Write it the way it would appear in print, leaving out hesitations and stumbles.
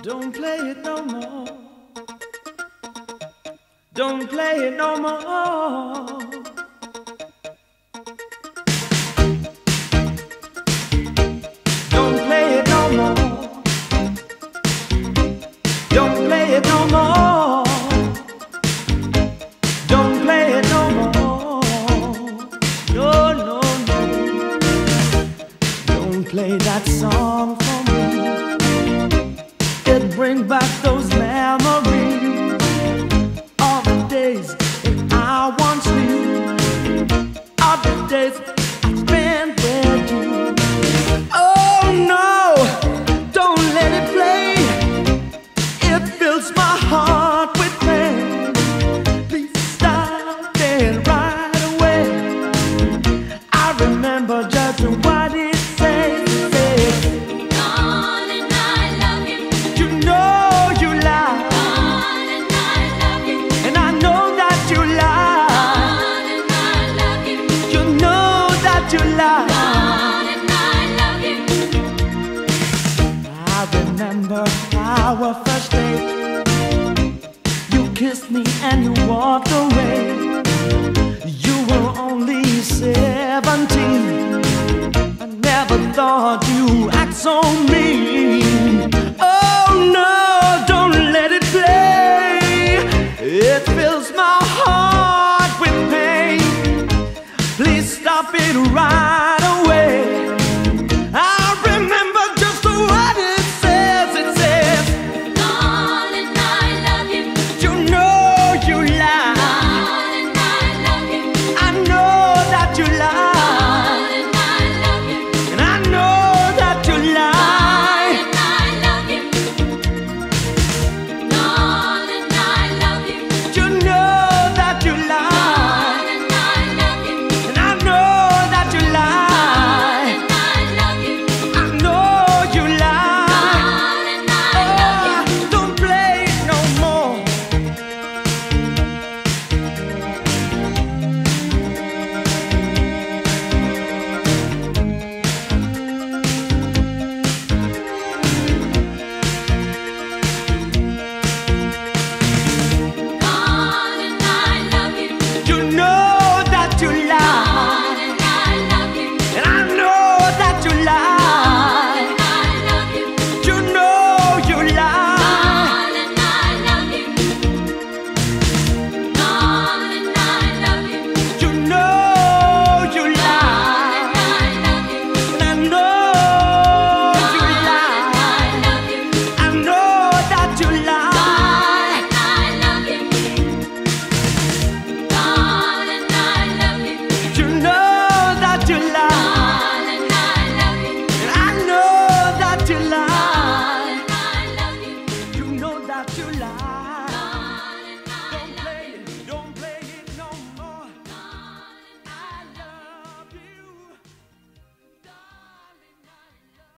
Don't play it no more. Don't play it no more. Don't play it no more. Don't play it no more. Don't play it no more. No, no, no. Don't play that song for me. It brings back those memories of the days that I once knew, of the days I spent with you. Oh no, don't let it play. It fills my heart with pain. Please stop it right away. I remember just what it says. Gone and I love you. You know you lie, Gone and I love you. and I know that you lie. Gone and I love you. You know that you lie. Gone and I love you. I remember our first date. You kissed me and you walked away. You were only 17. I never thought you act so mean.